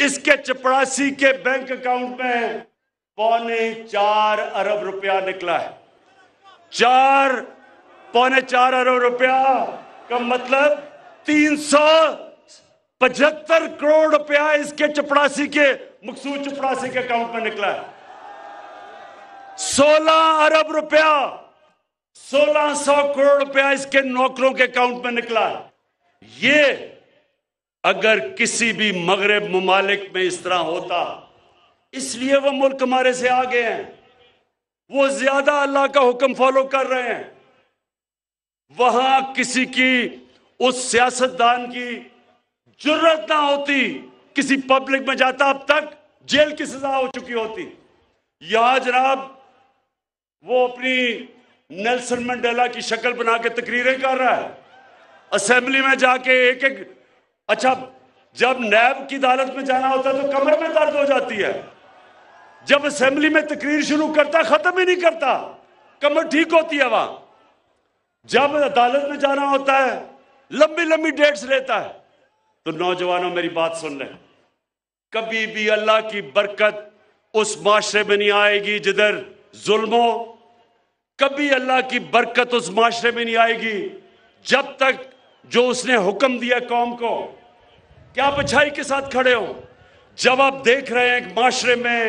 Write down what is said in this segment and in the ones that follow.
اس کے چپڑاسی کے bank account میں 4.25 ارب روپیہ نکلا ہے. 4.25 ارب روپیہ کا مطلب 375 کروڑ روپیہ اس کے چپڑاسی کے مقصود چپڑاسی کے اکاؤنٹ میں نکلا ہے. 16 ارب روپیہ 1600 کروڑ روپیہ اس کے نوکروں کے اکاؤنٹ میں نکلا ہے. یہ اگر کسی بھی مغرب ممالک میں اس طرح ہوتا، اس لیے وہ ملک ہمارے سے آگے ہیں، وہ زیادہ اللہ کا حکم فالو کر رہے ہیں. وہاں کسی کی اس سیاستدان کی جرت نہ ہوتی، کسی پبلک میں جاتا، اب تک جیل کی سزا ہو چکی ہوتی. یہاں جناب وہ اپنی نیلسن منڈیلا کی شکل بنا کے تقریریں کر رہا ہے، اسمبلی میں جا کے ایک اچھا جب نیب کی عدالت میں جانا ہوتا ہے تو کمر میں درد ہو جاتی ہے، جب اسمبلی میں تقریر شروع کرتا ہے ختم ہی نہیں کرتا، کمر ٹھیک ہوتی ہے. وہاں جب عدالت میں جانا ہوتا ہے لمبی لمبی ڈیٹس لیتا ہے. تو نوجوانوں میری بات سن لیں، کبھی بھی اللہ کی برکت اس معاشرے میں نہیں آئے گی جدھر ظلم ہو. کبھی اللہ کی برکت اس معاشرے میں نہیں آئے گی جب تک جو اس نے حکم دیا قوم کو کیا آپ اچھائی کے ساتھ کھڑے ہو. جب آپ دیکھ رہے ہیں کہ معاشرے میں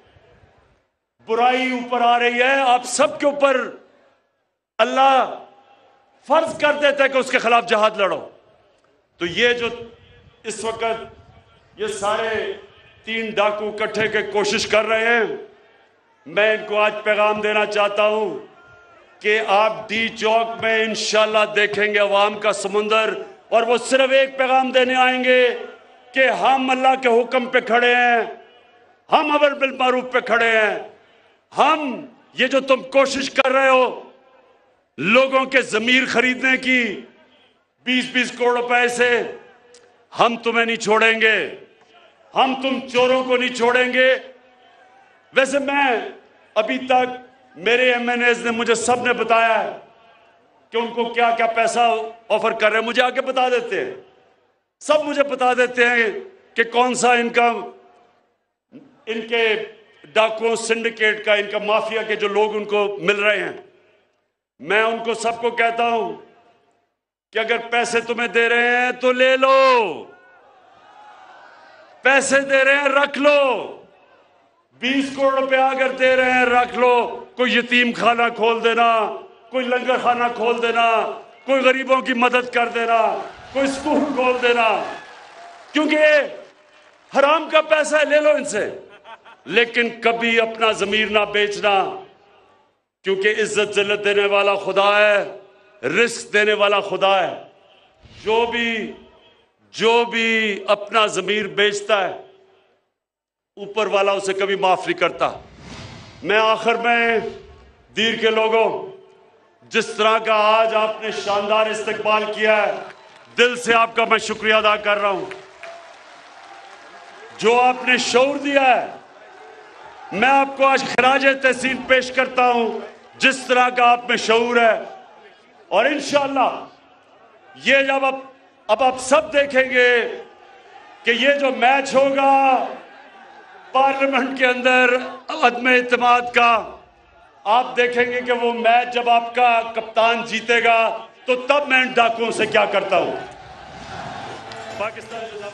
برائی اوپر آ رہی ہے، آپ سب کے اوپر اللہ فرض کر دیتا ہے کہ اس کے خلاف جہاد لڑو. تو یہ جو اس وقت یہ سارے 3 ڈاکو اکٹھے کے کوشش کر رہے ہیں، میں ان کو آج پیغام دینا چاہتا ہوں کہ آپ ڈی چوک میں انشاءاللہ دیکھیں گے عوام کا سمندر، اور وہ صرف ایک پیغام دینے آئیں گے کہ ہم اللہ کے حکم پہ کھڑے ہیں، ہم امر بالمعروف پہ کھڑے ہیں. ہم یہ جو تم کوشش کر رہے ہو لوگوں کے ضمیر خریدنے کی 20-20 کروڑ روپے سے، ہم تمہیں نہیں چھوڑیں گے، ہم تم چوروں کو نہیں چھوڑیں گے. ویسے میں ابھی تک میرے ایم این ایز نے مجھے سب نے بتایا ہے کہ ان کو کیا کیا پیسہ آفر کر رہے ہیں، مجھے آگے بتا دیتے ہیں، سب مجھے بتا دیتے ہیں کہ کون سا ان کے ڈاکو سنڈیکیٹ کا، ان کا مافیا کے جو لوگ ان کو مل رہے ہیں. میں ان کو سب کو کہتا ہوں کہ اگر پیسے تمہیں دے رہے ہیں تو لے لو، پیسے دے رہے ہیں رکھ لو، 20 کروڑ روپے اگر دے رہے ہیں رکھ لو. کوئی یتیم خانہ کھول دینا، کوئی لنگر خانہ کھول دینا، کوئی غریبوں کی مدد کر دینا، کوئی اسکول کھول دینا، کیونکہ حرام کا پیسہ ہے، لے لو ان سے. لیکن کبھی اپنا ضمیر نہ بیچنا، کیونکہ عزت ذلت دینے والا خدا ہے، رزق دینے والا خدا ہے. جو بھی اپنا ضمیر بیچتا ہے اوپر والا اسے کبھی معاف نہیں کرتا. میں آخر میں دیر کے لوگوں، جس طرح کا آج آپ نے شاندار استقبال کیا ہے، دل سے آپ کا میں شکریہ ادا کر رہا ہوں. جو آپ نے شعور دیا ہے، میں آپ کو آج خراج تحسین پیش کرتا ہوں جس طرح کا آپ میں شعور ہے. اور انشاءاللہ یہ جب اب آپ سب دیکھیں گے کہ یہ جو میچ ہوگا پارلیمنٹ کے اندر عدم اعتماد کا، آپ دیکھیں گے کہ وہ میچ جب آپ کا کپتان جیتے گا تو تب میں ان ڈاکوؤں سے کیا کرتا ہوں. پاکستان